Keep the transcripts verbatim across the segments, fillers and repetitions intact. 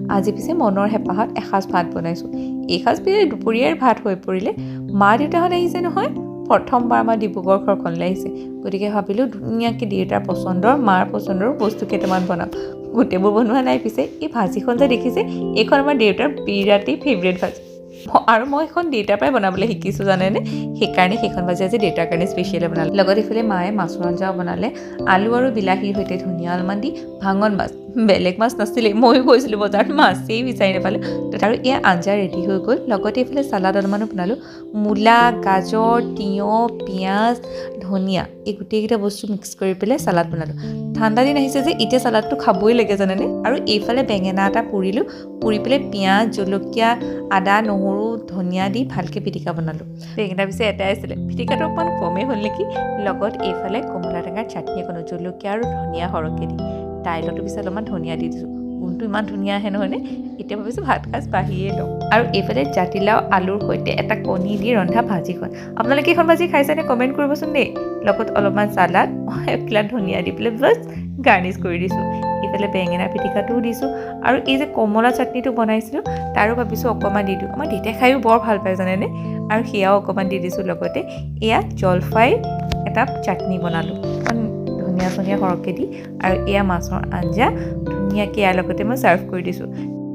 আজি পিছে মনৰ হেঁপাহত এসাঁজ ভাত বনাইছোঁ। এইসাঁজ পিছে দুপৰীয়াৰ ভাত হৈ পৰিলে। মা দেউতাহঁত আহিছে নহয়, প্ৰথমবাৰ আমাৰ ডিব্ৰুগড় ঘৰখনলৈ আহিছে। গতিকে ভাবিলোঁ ধুনীয়াকৈ দেউতাৰ পচন্দৰ মাৰ পচন্দৰ বস্তু কেইটামান বনাম। গোটেইবোৰ বনোৱা নাই, পিছে এই ভাজিখন যে দেখিছে এইখন আমাৰ দেউতাৰ বিৰাটেই ফেভৰেট ভাজি, আৰু মই এখন দেউতাৰ পৰাই বনাবলৈ শিকিছোঁ জানেনে। সেইকাৰণে সেইখন ভাজি আজি দেউতাৰ কাৰণে স্পেচিয়েলি বনালোঁ। লগত ইফালে মায়ে মাছৰ আঞ্জাও বনালে, আলু আৰু বিলাহীৰ সৈতে ধনিয়া অলপমান দি। ভাঙন মাছ, বেলেগ মাছ নাছিলে, ময়ো গৈছিলোঁ বজাৰত, মাছেই বিচাৰি নাপালোঁ। আৰু এয়া আঞ্জা ৰেডি হৈ গ'ল। লগতে এইফালে চালাড অলপমানো বনালোঁ। মূলা, গাজৰ, তিয়ঁহ, পিঁয়াজ, ধনিয়া এই গোটেইকেইটা বস্তু মিক্স কৰি পেলাই চালাড বনালোঁ। ঠাণ্ডা দিন আহিছে যে এতিয়া চালাডটো খাবই লাগে জানেনে। আৰু এইফালে বেঙেনা এটা পুৰিলোঁ, পুৰি পেলাই পিঁয়াজ, জলকীয়া, আদা, নহৰু, ধনিয়া দি ভালকৈ পিটিকা বনালোঁ। বেঙেনা পিছে এটাই আছিলে, পিটিকাটো অকণমান কমেই হ'ল নেকি। লগত এইফালে কমলা টেঙাৰ চাটনি এখনো, জলকীয়া আৰু ধনিয়া সৰহকৈ দি। দাইলতো পিছে অলপমান ধনিয়া দি দিছোঁ, গোন্ধটো ইমান ধুনীয়া আহে নহয়নে। এতিয়া ভাবিছোঁ ভাত সাজ বাঢ়িয়ে লওঁ। আৰু এইফালে জাতিলাও আলুৰ সৈতে এটা কণী দি ৰন্ধা ভাজিখন। আপোনালোকে এইখন ভাজি খাইছেনে কমেণ্ট কৰিবচোন দেই। লগত অলপমান চালাড, এখিলা ধনিয়া দি পেলাই বাছ গাৰ্নিছ কৰি দিছোঁ। এইফালে বেঙেনা পিটিকাটোও দিছোঁ, আৰু এই যে কমলা চাটনিটো বনাইছিলোঁ তাৰো ভাবিছোঁ অকণমান দি দিওঁ। আমাৰ দেউতাই খায়ো বৰ ভাল পায় জানেনে, আৰু সেয়াও অকণমান দি দিছোঁ। লগতে এয়া জলফাই এটা চাটনি বনালোঁ, ধনিয়া চনিয়া সৰহকৈ দি। আৰু এয়া মাছৰ আঞ্জা ধুনীয়াকৈ ইয়াৰ লগতে মই ছাৰ্ভ কৰি দিছোঁ।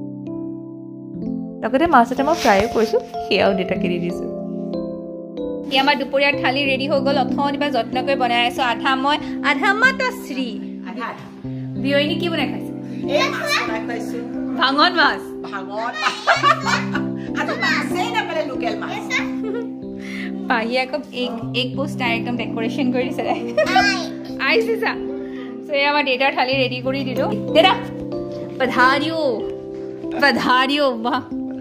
লগতে মাছ এটা মই ফ্ৰাইও কৰিছোঁ, সেয়াও দেউতাকে দি দিছোঁ। এয়া আমাৰ দুপৰীয়াৰ থালি ৰেডি হৈ গ'ল। অথনি বা যত্ন কৰি বনাই আছোঁ, আধা মই আধা মাতশ্ৰী। বিয়নী কি বনাই খাইছে? ভাঙন মাছ। পাহি আকৌ এক এক পোষ্ট একদম ডেকৰেশ্যন কৰি দিছে আহিছা। চ' এই আমাৰ দেউতাৰ থালি ৰেডি কৰি দিলোঁ। দেউতা পধাৰিও পধাৰিও বাহ।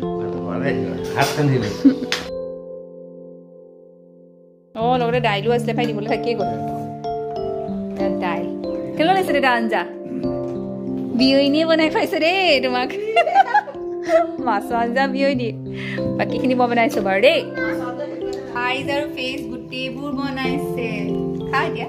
অঁ লগতে দাইলো আছিলে, ভাই দিবলৈ থাকিয়ে গ'ল। দাইল কেলৈ লৈছে দেউতা আঞ্জা? বিয়নীয়ে বনাই খুৱাইছে দেই তোমাক, মাছৰ আঞ্জা বিয়নী। বাকীখিনি মই বনাইছোঁ বাৰু দেই। আইজ আৰু ফেচ গোটেইবোৰ বনাইছে, খা এতিয়া।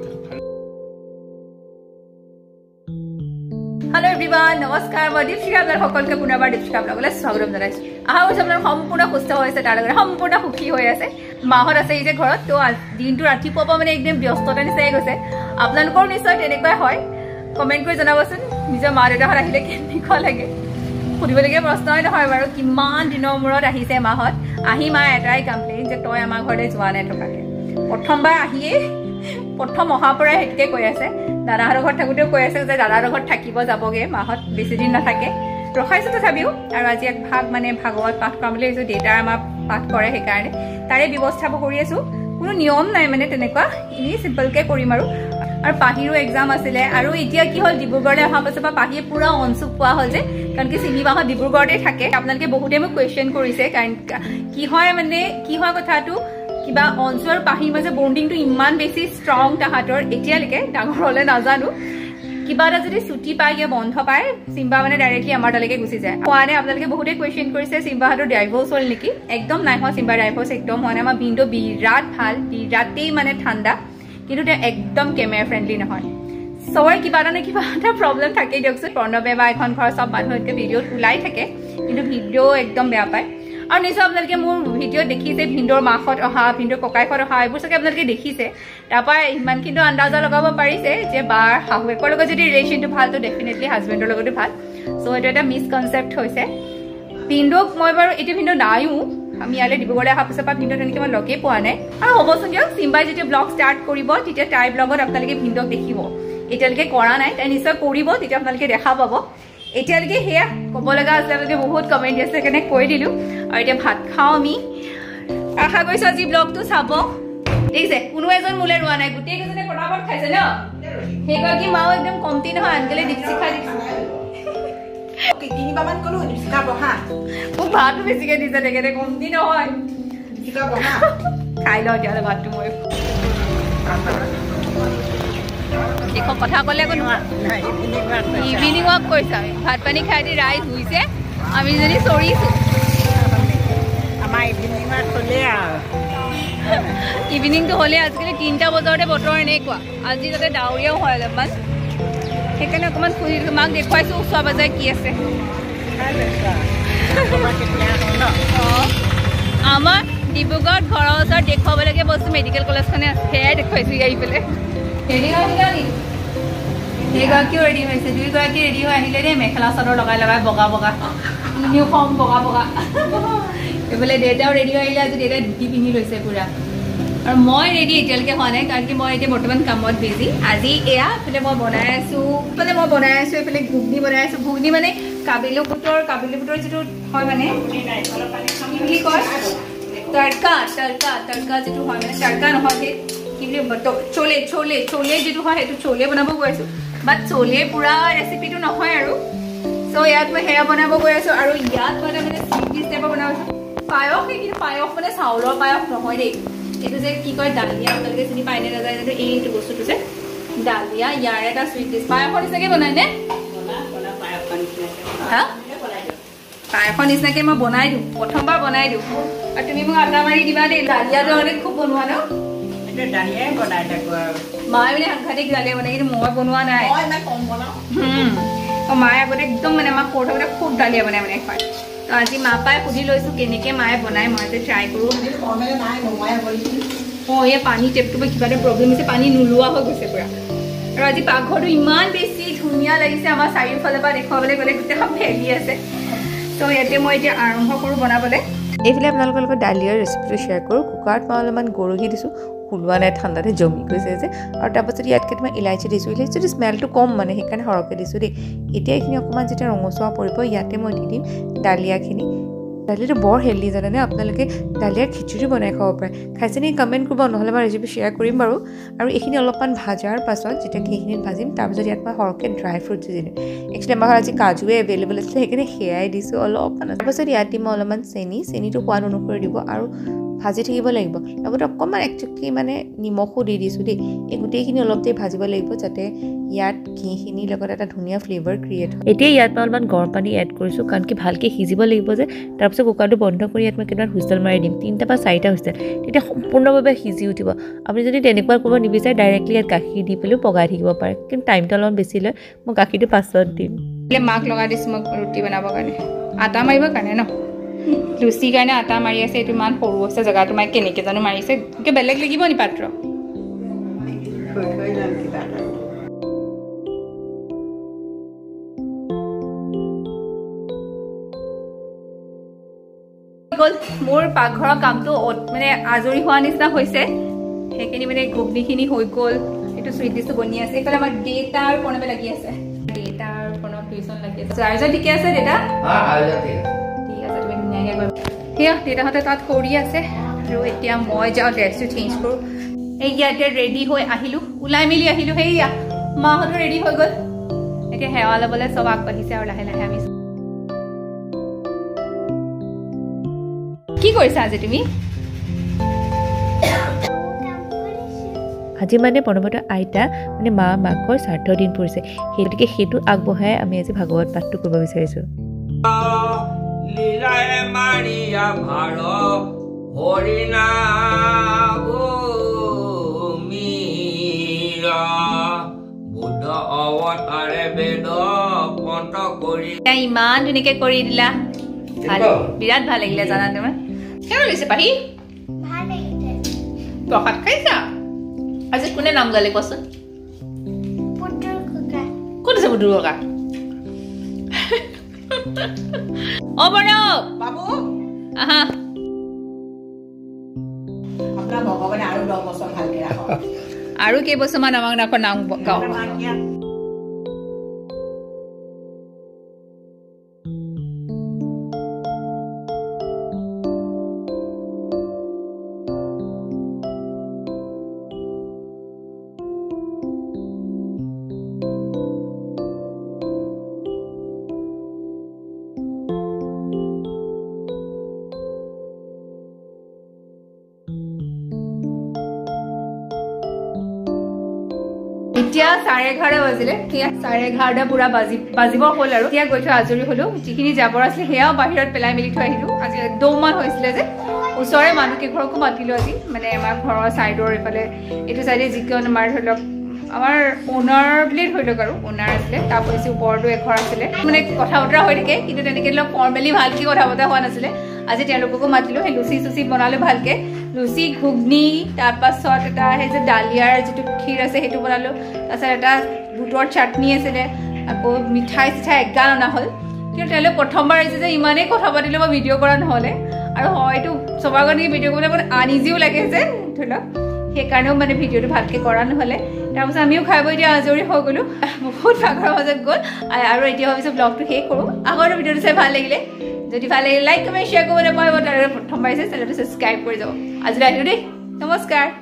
হেল্ল' এভৰিৱান, নমস্কাৰ। মই দীপশিখা, আপোনালোক সকলোকে পুনৰবাৰ দীপশিখা ব্লগলৈ স্বাগতম জনাইছোঁ। আশা কৰিছোঁ আপোনালোক সম্পূৰ্ণ সুস্থ হৈ আছে, তাৰ লগতে সম্পূৰ্ণ সুখী হৈ আছে। মাহঁত আছে এই যে ঘৰত, তো দিনটো ৰাতিপুৱাৰ পৰা মানে একদম ব্যস্ততা নিচাই গৈছে। আপোনালোকৰ নিশ্চয় তেনেকুৱাই হয়। কমেণ্ট কৰি জনাবচোন নিজৰ মা দেউতাহঁত আহিলে কেনেকুৱা লাগে। সুধিবলগীয়া প্ৰশ্নই নহয় বাৰু, কিমান দিনৰ মূৰত আহিছে মাহঁত। আহি মা এটাই কমপ্লেইন যে তই আমাৰ ঘৰলৈ যোৱা নাই থকাকে। প্ৰথমবাৰ আহিয়েই প্ৰথম অহাৰ পৰাই সেইটোকে কৈ আছে। দাদাহঁতৰ ঘৰত থাকোঁতেও কৈ আছে যে দাদাহঁতৰ ঘৰত থাকিব যাবগৈ, মাহঁত বেছি দিন নাথাকে। ৰখাইছোঁ তথাপিও। আৰু আজি এক ভাগ মানে ভাগৱত পাঠ কৰাম বুলি ভাবিছোঁ, দেউতাই আমাৰ পাঠ কৰে সেইকাৰণে তাৰে ব্যৱস্থাবোৰ কৰি আছোঁ। কোনো নিয়ম নাই মানে তেনেকুৱা, এনেই চিম্পলকৈ কৰিম আৰু। আৰু পাহিৰো এক্সাম আছিলে, আৰু এতিয়া কি হ'ল ডিব্ৰুগড়লৈ অহাৰ পাছৰ পৰা পাহিয়ে পুৰা অনচুক পোৱা হ'ল যে, কাৰণ কি চিনিবাহঁত ডিব্ৰুগড়তে থাকে। আপোনালোকে বহুতে মোক কুৱেশ্যন কৰিছে, কাৰণ কি হয় মানে কি হয় কথাটো, কিবা অঞ্চু আৰু পাহিৰ মাজে বণ্ডিংটো ইমান বেছি ষ্ট্ৰং তাহাঁতৰ। এতিয়ালৈকে ডাঙৰ হ'লে নাজানো, কিবা এটা যদি ছুটি পায় কিবা বন্ধ পায়, চিম্বা মানে ডাইৰেক্টলি আমাৰ তালৈকে গুচি যায়। হোৱা নাই, আপোনালোকে বহুতে কুৱেশ্যন কৰিছে চিম্বাহঁতৰ ডাইভৰ্চ হ'ল নেকি। একদম নাই হোৱা, চিম্বাৰ ডাইভৰ্চ একদম হোৱা নাই। আমাৰ ভিনটো বিৰাট ভাল, বিৰাটেই মানে ঠাণ্ডা, কিন্তু তেওঁ একদম কেমেৰা ফ্ৰেণ্ডলি নহয়। চবৰে কিবা এটা নে কিবা এটা প্ৰব্লেম থাকেই দিয়কচোন। প্ৰণৱে বা এখন ঘৰৰ চব মানুহতকৈ ভিডিঅ'ত ওলাই থাকে, কিন্তু ভিডিঅ' একদম বেয়া পায়। আৰু নিশ্চয় আপোনালোকে মোৰ ভিডিঅ'ত দেখিছে ভিনদৰ মাকত অহা, ভিনদৰ ককাইকত অহা, এইবোৰ চাগে আপোনালোকে দেখিছে। তাৰপৰা ইমানখিনি আন্দাজা লগাব পাৰিছে যে বাৰ শাহুৱেকৰ লগত যদি ৰিলেশ্যনটো ভাল, তো ডেফিনেটলি হাজবেণ্ডৰ লগতো ভাল। চ' এইটো এটা মিছকনচেপ্ট হৈছে। ভিনদক মই বাৰু এতিয়া ভিনদ নাইও, আমি ইয়ালৈ ডিব্ৰুগড়লৈ অহাৰ পিছৰ পৰা ভিনদ তেনেকৈ মই লগেই পোৱা নাই। আৰু হ'বচোন দিয়ক, চিম্বাই যেতিয়া ব্লগ ষ্টাৰ্ট কৰিব তেতিয়া তাইৰ ব্লগত আপোনালোকে ভিনদক দেখিব। এতিয়ালৈকে কৰা নাই, তাই নিশ্চয় কৰিব, তেতিয়া আপোনালোকে দেখা পাব। এতিয়ালৈকে সেয়া ক'ব লগা আছিলে, আপোনালোকে বহুত কমেণ্ট দি আছে, সেইকাৰণে কৈ দিলোঁ। আৰু এতিয়া ভাত খাওঁ আমি। আশা কৰিছোঁ আজি ব্লগটো চাব। দেখিছে কোনো এজন মোলৈ ৰোৱা নাই, গোটেইকেইজনে পটাপট খাইছে ন। সেইগৰাকী মাও একদম কমতি নহয়, আনকালে দীপশিখা মোক ভাতো বেছিকৈ দিছে, তেখেতে কমতি নহয়। খাই লওঁ তেতিয়াহ'লে ভাতটো মই। এখন কথা ক'লে আকৌ নোৱাৰা। ইভিনিং ৱাক কৰিছোঁ আমি, ভাত পানী খাই দি ৰাইজ শুইছে, আমি যদি চৰিছোঁ। আমাৰ ইভিনিং ৱাক হ'লে আৰু ইভিনিংটো হ'লে আজিকালি তিনিটা বজাৰতে বতৰ এনেকুৱা। আজি তাতে ডাৱৰীয়াও হয় অলপমান, সেইকাৰণে অকণমান ফুৰি মাক দেখুৱাইছোঁ ওচৰ পাজৰে কি আছে। আমাৰ ডিব্ৰুগড়ত ঘৰৰ ওচৰত দেখুৱাবলগীয়া বস্তু মেডিকেল কলেজখনে আছে সেয়াই দেখুৱাইছোঁ আহি পেলাই হেৰি আহিলে নি সেইগৰাকীও ৰেডি হৈছে দুইগৰাকী ৰেডি হৈ আহিলে দেই মেখেলা চাদৰ লগাই লগাই বগা বগা ইউনিফৰ্ম বগা বগা এইফালে দেউতাও ৰেডি হৈ আহিলে আজি দেউতাই ধুতি পিন্ধি লৈছে পুৰা আৰু মই ৰেডি এতিয়ালৈকে হোৱা নাই কাৰণ কি মই এতিয়া বৰ্তমান কামত বিজি আজি এয়া এইফালে মই বনাই আছোঁ এইফালে মই বনাই আছোঁ এইফালে ঘুগনি বনাই আছোঁ ঘুগনি মানে কাবিলি বুটৰ কাবিলি বুটৰ যিটো হয় মানে কি বুলি কয় তড়কা তড়কা তড়কা যিটো হয় মানে তড়কা নহয় সেই কি বুলি চলে চলে চলে যিটো হয় সেইটো চলে বনাব গৈ আছোঁ বাট চলে পুৰা ৰেচিপিটো নহয় আৰু চ' ইয়াত মই সেয়া বনাব গৈ আছোঁ আৰু ইয়াত মই মানে চুইট ডিছ টাইপৰ বনাব আছোঁ পায়স কিন্তু পায়স মানে চাউলৰ পায়স নহয় দেই এইটো যে কি কয় ডালিয়া আপোনালোকে চিনি পাই নে নাযায় যে এইটো বস্তুটো যে ডালিয়া ইয়াৰ এটা চুইট ডিছ পায়সৰ নিচিনাকৈ বনাই নে হা পায়সৰ নিচিনাকৈ মই বনাই দিওঁ প্ৰথমবাৰ বনাই দিওঁ আৰু তুমি মোক আটা মাৰি দিবা দেই ডালিয়াটো মানে খুব বনোৱা ন ডালিয়াই বনাই থাকোঁ আৰু মায়ে মানে সাংঘাতিক ডালিয়া বনাই কিন্তু মই বনোৱা নাই মায়ে আগতে একদম মানে আমাক সৰু থাকোঁতে খুব ডালিয়া বনাই মানে খুৱাই তো আজি মা পাই সুধি লৈছোঁ কেনেকৈ মায়ে বনাই মই যে ট্ৰাই কৰোঁ অঁ এই পানী টেপটো বা কিবা এটা প্ৰব্লেম হৈছে পানী নোলোৱা হৈ গৈছে পূৰা আৰু আজি পাকঘৰটো ইমান বেছি ধুনীয়া লাগিছে আমাৰ চাৰিওফালৰ পৰা দেখুৱাবলৈ গ'লে গোটেইখন ফেলি আছে তো ইয়াতে মই এতিয়া আৰম্ভ কৰোঁ বনাবলৈ এইফালে আপোনালোকৰ লগত ডালিয়াৰ ৰেচিপিটো শ্বেয়াৰ কৰোঁ কুকাৰত মই অলপমান গৰহি দিছোঁ ওলোৱা নাই ঠাণ্ডাতে জমি গৈছে যে আৰু তাৰপাছত ইয়াত কেইটামান ইলাইচি দিছোঁ ইলাইচিটো স্মেলটো কম মানে সেইকাৰণে সৰহকৈ দিছোঁ দেই এতিয়া এইখিনি অকণমান যেতিয়া ৰঙচুৱা পৰিব ইয়াতে মই দি দিম ডালিয়াখিনি ডালিয়াটো বৰ হেল্ডি জানেনে আপোনালোকে ডালিয়াৰ খিচিৰি বনাই খাব পাৰে খাইছে নি কমেণ্ট কৰিব নহ'লে মই ৰেচিপি শ্বেয়াৰ কৰিম বাৰু আৰু এইখিনি অলপমান ভাজাৰ পাছত যেতিয়া ঘিখিনিত ভাজিম তাৰপিছত ইয়াত মই সৰহকৈ ড্ৰাই ফ্ৰুটছ দি দিম একচুৱেলি আমাৰ আজি কাজুৱে এভেইলেবল আছিলে সেইকাৰণে সেয়াই দিছোঁ অলপমান তাৰপাছত ইয়াত দিম মই অলপমান চেনি চেনিটো সোৱাদ অনুসৰি দিব আৰু ভাজি থাকিব লাগিব লগতে অকণমান এক চুটকি মানে নিমখো দি দিছোঁ দেই এই গোটেইখিনি অলপ দেৰি ভাজিব লাগিব যাতে ইয়াত ঘিখিনিৰ লগত এটা ধুনীয়া ফ্লেভাৰ ক্ৰিয়েট হয় এতিয়া ইয়াত মই অলপমান গৰম পানী এড কৰিছোঁ কাৰণ কি ভালকৈ সিজিব লাগিব যে তাৰপিছত কুকাৰটো বন্ধ কৰি ইয়াত মই কেইটামান হুইচেল মাৰি দিম তিনিটা বা চাৰিটা হুইচেল তেতিয়া সম্পূৰ্ণভাৱে সিজি উঠিব আপুনি যদি তেনেকুৱা কৰিব নিবিচাৰে ডাইৰেক্টলি ইয়াত গাখীৰ দি পেলাইও পগাই থাকিব পাৰে কিন্তু টাইমটো অলপমান বেছি লয় মই গাখীৰটো পাছত দিম মাক লগাই দিছোঁ মই ৰুটি বনাবৰ কাৰণে আটা মাৰিবৰ কাৰণে ন লুচিৰ কাৰণে আটা মাৰি আছে এইটো ইমান সৰু আছে জেগাটো মায়ে কেনেকৈ জানো মাৰিছে কিয় বেলেগ লাগিব নি পাত্ৰ গ'ল মোৰ পাকঘৰৰ কামটো মানে আজৰি হোৱা নিচিনা হৈছে সেইখিনি মানে ঘুগনিখিনি হৈ গ'ল এইটো চুইট ডিছটো বনি আছে এইফালে আমাৰ দেউতা আৰু প্ৰণৱে লাগি আছে দেউতা আৰু প্ৰণৱ টিউশ্যন লাগি আছে আয়োজন ঠিকে আছে দেউতা ঠিক আছে তুমি ধুনীয়াকৈ গৈ সেয়া দেউতাহঁতে তাত কৰি আছে আৰু এতিয়া মই যাওঁ ড্ৰেছটো চেঞ্জ কৰোঁ এই ইয়াতে ৰেডি হৈ আহিলোঁ ওলাই মেলি আহিলোঁ সেয়া মাহঁতো ৰেডি হৈ গ'ল এতিয়া সেৱা ল'বলৈ চব আগবাঢ়িছে আৰু লাহে লাহে আমি কি কৰিছা আজি তুমি আজি মানে প্ৰণৱতৰ আইতা মানে মা মাকৰ শ্ৰাদ্ধ দিন পৰিছে সেই গতিকে সেইটো আগবঢ়াই আমি আজি ভাগৱত পাঠটো কৰিব বিচাৰিছোঁ লীলায়ে মাৰিয়া ভাৰ হৰিনা মীৰা বুদ্ধ অৱতাৰে বেদ পন্ত কৰি ইমান ধুনীয়াকৈ কৰি দিলা বিৰাট ভাল লাগিলে জানা তোমাৰ কেনে লাগিছে পাহি প্ৰসাদ খাইছা আজি কোনে নাম গালে কচোন ক'ত আছে বুটুৰ ককা অ প্ৰণৱ বাবু আহা আপোনাৰ ভগৱানে আৰু দহ বছৰ ভালকে ৰাখক আৰু কেইবছৰমান আমাক নাকৰ নাম গাওঁ এতিয়া চাৰে এঘাৰ বাজিলে ঠিক আছে চাৰে এঘাৰটা পুৰা বাজি বাজিব হ'ল আৰু এতিয়া গৈ থৈ আজৰি হ'লো যিখিনি জাবৰ আছিলে সেয়াও বাহিৰত পেলাই মেলি থৈ আহিলোঁ আজি একদমমান হৈছিলে যে ওচৰৰে মানুহকেইঘৰকো মাতিলোঁ আজি মানে আমাৰ ঘৰৰ ছাইডৰ এইফালে এইটো ছাইডে যিকণ আমাৰ ধৰি লওক আমাৰ ওনাৰ বুলি ধৰি লওক আৰু ওনাৰ আছিলে তাৰপিছত ওপৰতো এঘৰ আছিলে মানে কথা বতৰা হৈ থাকে কিন্তু তেনেকৈ অলপ ফৰ্মেলি ভালকৈ কথা বতৰা হোৱা নাছিলে আজি তেওঁলোককো মাতিলোঁ সেই লুচি চুচি বনালোঁ ভালকৈ লুচি ঘুগনি তাৰপাছত এটা সেই যে ডালিয়াৰ যিটো ক্ষীৰ আছে সেইটো বনালোঁ তাৰপিছত এটা বুটৰ চাটনি আছিলে আকৌ মিঠাই চিঠাই এগাল অনা হ'ল কিন্তু তেওঁলোকে প্ৰথমবাৰ আহিছে যে ইমানেই কথা পাতিলোঁ মই ভিডিঅ' কৰা নহ'লে আৰু হয়তো চবৰ কাৰণে ভিডিঅ' কৰিবলৈ অকণ আনইজিও লাগে যে ধৰি লওক সেইকাৰণেও মানে ভিডিঅ'টো ভালকৈ কৰা নহ'লে তাৰপিছত আমিও খাই বৈ এতিয়া আজৰি হৈ গ'লোঁ বহুত ভাগৰৰ মাজত গ'ল আৰু এতিয়া ভাবিছোঁ ব্লগটো শেষ কৰোঁ আগৰ ভিডিঅ'টো চাই ভাল লাগিলে যদি ভাল লাগিলে লাইক কমেণ্ট শ্বেয়াৰ কৰিব নাপাব তাৰ প্ৰথমবাৰ আহিছে চেনেলটো ছাবস্ক্ৰাইব কৰি যাব আজিলৈ আহিলোঁ দেই নমস্কাৰ